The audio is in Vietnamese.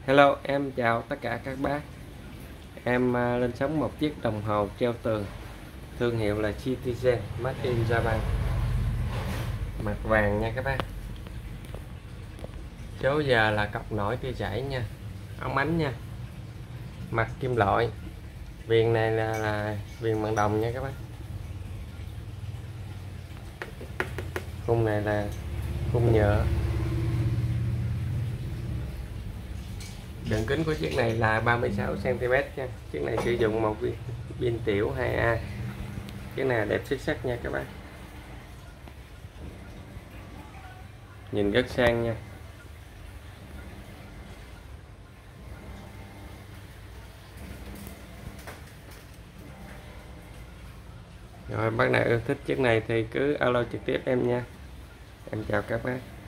Hello, em chào tất cả các bác. Em lên sóng một chiếc đồng hồ treo tường, thương hiệu là Citizen, Made in Japan, mặt vàng nha các bác. Số giờ là cọc nổi tia chảy nha, ống ánh nha, mặt kim loại, viền này là viền bằng đồng nha các bác. Khung này là khung nhựa. Đường kính của chiếc này là 36 cm nha. Chiếc này sử dụng một pin tiểu 2A. Chiếc này đẹp xuất sắc nha các bác. Nhìn rất sang nha. Rồi bác nào yêu thích chiếc này thì cứ alo trực tiếp em nha. Em chào các bác.